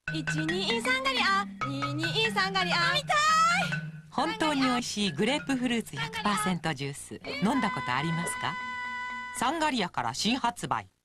123ガリア223ガリア見たい。 本当に美味しいグレープフルーツ 100% ジュース飲んだことありますか？サンガリアから新発売。